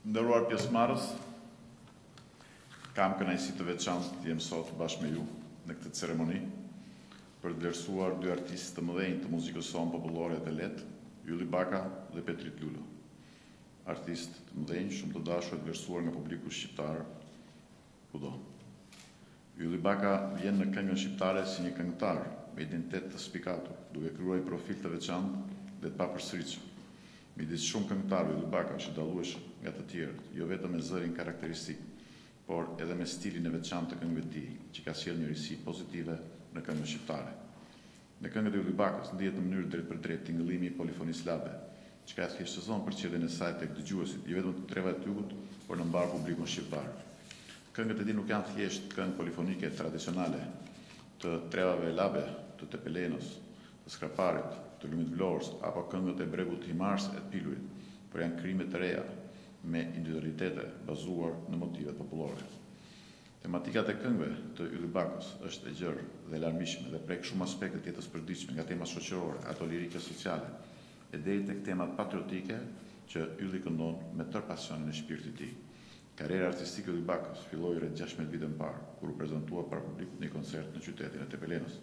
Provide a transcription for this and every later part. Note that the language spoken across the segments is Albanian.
Nderuar pjesëmarrës, kam kënaqësi të veçantë të jem sot bashkë me ju në këtë ceremoni për të vlerësuar dy artistë të mëdhenj të muzikës sonë popullore dhe lehtë, Ylli Baka dhe Petrit Lulo. Artistë të mëdhenj, shumë të dashur të vlerësuar nga publiku shqiptar kudo. Ylli Baka vjen në këngën shqiptare si një këngëtar me identitet të spikatur, duke krijuar profil të veçantë dhe të papërsëritshëm. Midis shumë këngëtarëve, Ylli Baka është dallueshëm nga të tjerët, jo vetëm me zërin karakteristik, por edhe me stilin e veçantë të këngëve të tij, që ka sjellë njërisi pozitive në këngën shqiptare. Në këngët e Ylli Bakës ndihet në mënyrë drejt për drejt tingëllimi i polifonisë labe, që ka thjeshtëson përcjelljen e saj tek dëgjuesit, jo vetëm të treva të jugut, por në mbar publikun shqiptar. Këngët e tij nuk janë thjesht këngë polifonike tradicionale të trevave labe, të Tepelenos, të Skraparit, të Lumit Vlorës, apo këngët e Bregut të Himars e të Pilurit, por janë krime të reja me individualitete bazuar në motivet popullore. Tematikat e këngëve të Ylli Bakës është e gjerë dhe larmishme dhe prek shumë aspekte të jetës përditshme, nga temat shoqërore, ato lirike sociale, e deri tek temat patriotike që Ylli këndon me tërë pasionin e shpirtit të tij. Karriera artistike e Ylli Bakës filloi rreth 16 vite më parë, kur u prezantua para publikut në një koncert në qytetin e Tepelenos.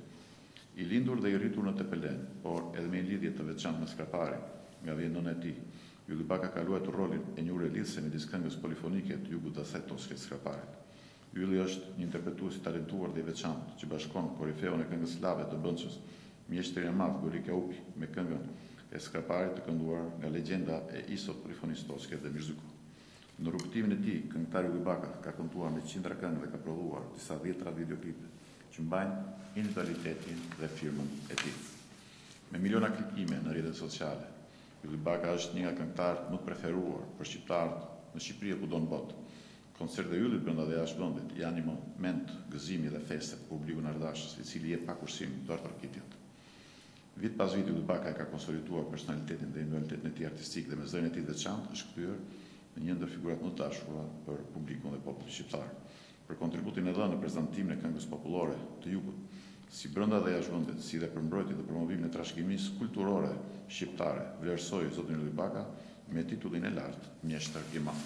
I lindur dhe i rritur në Tepelen, por edhe me një lidhje të veçantë me Skraparin, nga vjen nëna e tij, Ylli Baka ka luajtur rolin e një lidhëse midis këngës polifonike të jugut dhe asaj toske të Skraparit. Ylli është një interpretues i talentuar dhe i veçantë, që bashkon korifeun e këngës slave të Bënçës, mjeshtrin e madh Gori Upi, me këngën e Skraparit të kënduar nga legjenda e isot polifonisë toske dhe Mirzyku. Në rrugtimin e tij, këngëtari Ylli Baka ka kënduar me qindra këngë dhe ka prodhuar disa dhjetra videoklipe që mbajnë individualitetin dhe firmën e tij. Me miliona klikime në rrjetet sociale, Ylli Baka është një nga këngëtarët më të preferuar për shqiptarët në Shqipëri e kudo në botë. Koncertet e Yllit brenda dhe jashtë vendit janë një moment gëzimi dhe feste për publikun ardhashës, i cili jep pa kursim të ortokitjet. Vit pas viti, Ylli Baka ka konsoliduar personalitetin dhe individualitetin e tij artistik dhe me zërin e tij të veçantë është kthyer në një ndër figurat më të dashura për publikun dhe popullin shqiptar. Për kontributin e dhënë në prezantimin e këngës popullore të jugut, si brenda dhe jashtë vendit, si dhe për mbrojtjen dhe promovimin e trashëgimisë kulturore shqiptare, vlerësoi zotin Ylli Baka me titullin e lartë Mjeshtër i Madh.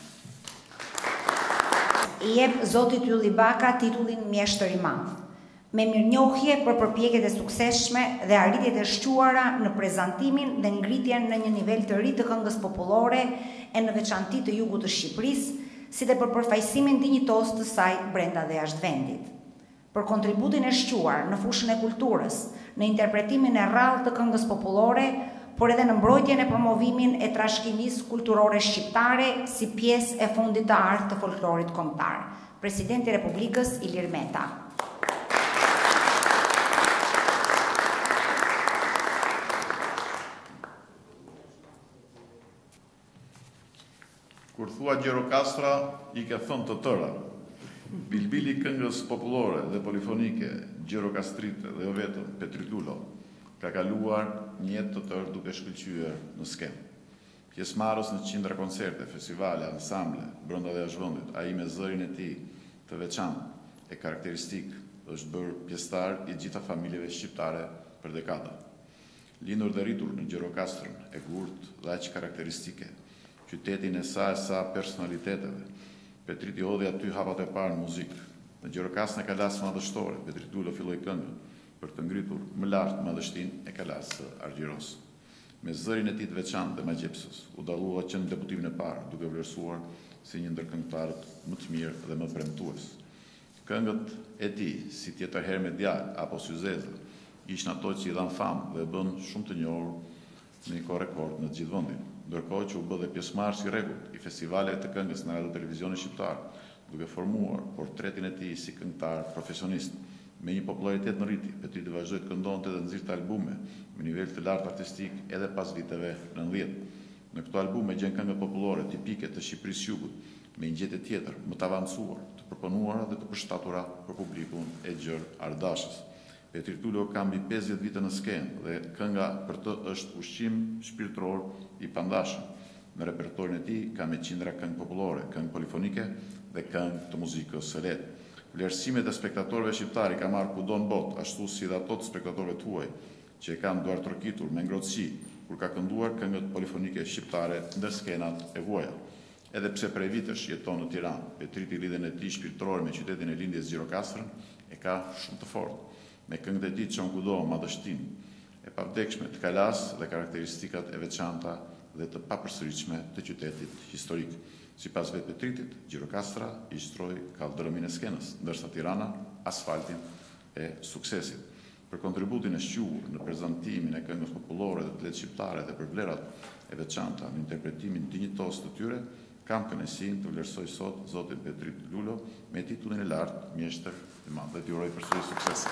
I jep zotit Ylli Baka titullin Mjeshtër i Madh, me mirënjohje për përpjekjet e suksesshme dhe arritjet e shquara në prezantimin dhe ngritjen në një nivel të ri të këngës popullore e në veçanti të jugut të Shqipërisë, si dhe për përfaqësimin dinjitos të saj brenda dhe jashtë vendit. Për kontributin e shquar në fushën e kulturës, në interpretimin e rrallë të këngës popullore, por edhe në mbrojtjen e promovimin e trashëgimisë kulturore shqiptare si pjesë e fundit të artë të folklorit kombëtar. Presidenti i Republikës Ilir Meta. Kur thua Gjirokastra, i ka thënë të tëra. Bilbili këngës popullore dhe polifonike, Gjirokastrite dhe jo vetëm Petrit Lulo, ka kaluar një jetë të tërë duke shkëlqyer në skenë. Pjesëmarrës në qindra koncerte, festivale, ansamble, brenda dhe jashtë vendit, ai me zërin e tij të veçantë e karakteristik është bërë pjesëtar i gjitha familjeve shqiptare për dekada. Lindur dhe rritur në Gjirokastrën e gurtë dhe aq karakteristike, qytetin e saj sa personaliteteve, Petrit i hodhi aty hapat e parë në muzikë. Në Gjirokastrën e kalasë madhështore, Petrit Lulo filloi këngën për të ngritur më lart madhështinë e kalasë së Argjiros. Me zërin e tij të veçantë dhe magjepsës, u dallua që në deputimin e parë, duke vlerësuar si një ndër këngëtarët më të mirë dhe më premtues. Këngët e tij, si Tjetër herë me djalë apo Syzeza, ishin ato që i dhan famë dhe bën shumë të njohur në një kohë rekord në të gjithë vendin. Ndërkohë që u bë dhe pjesëmarrës i rregullt i festivaleve të këngës në radio televizionin shqiptar, duke formuar portretin e tij si këngëtar profesionist. Me një popularitet në rritje, Petrit vazhdoi të këndonte dhe nxirrte albume me nivel të lartë artistik edhe pas viteve 90. Në këto albume gjen këngë popullore tipike të Shqipërisë Jugut, me një gjetje tjetër më të avancuar, të përpunuara dhe të përshtatura për publikun e gjerë ardhashës. Petrit Lulo ka mbi 50 vite në skenë dhe kënga për të është ushqim shpirtëror i pandashëm. Në repertorin e tij ka me qindra këngë popullore, këngë polifonike dhe këngë të muzikës së lehtë. Vlerësimet e spektatorëve shqiptar i ka marrë kudo në botë, ashtu si dhe ato të spektatorëve tuaj, që e kanë duar trokitur me ngrohtësi kur ka kënduar këngët polifonike shqiptare ndër skenat e huaja. Edhe pse prej vitesh jeton në Tiranë, Petriti lidhen e tij shpirtërore me qytetin e lindjes Gjirokastrën e ka shumë të fortë, me këngët e tij çon kudo madhështinë e pavdekshme të Kalas dhe karakteristikat e veçanta dhe të papërsëritshme të qytetit historik. Sipas vetë Petritit, Gjirokastra i shtroi kaldërëmin e skenës, ndërsa Tirana asfaltin e suksesit. Për kontributin e shquar në prezantimin e këngës popullore dhe të letë shqiptare dhe për vlerat e veçanta në interpretimin dinjitos të tyre, kam kënaqësinë të vlerësoj sot zotin Petrit Lulo me titullin e lartë mjeshtër i madh dhe t'ju uroj përsëri sukses.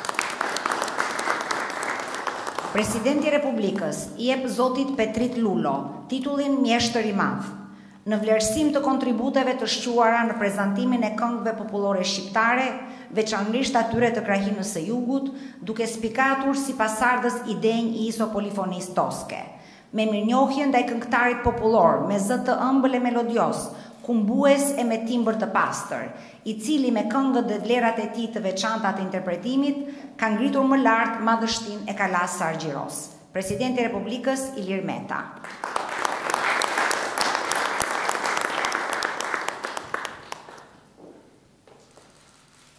Presidenti i Republikës i jep zotit Petrit Lulo titullin mjeshtër i madh në vlerësim të kontributeve të shquara në prezantimin e këngëve popullore shqiptare, veçanërisht atyre të krahinës së jugut, duke spikatur si pasardhës i denj i iso polifonisë toske. Me mirënjohje ndaj këngëtarit popullor, me zë të ëmbël e melodios, kumbues e me timbër të pastër, i cili me këngët dhe vlerat e tij të veçanta të interpretimit ka ngritur më lart madhështinë e Kalas së Argjiros. Presidenti i Republikës Ilir Meta.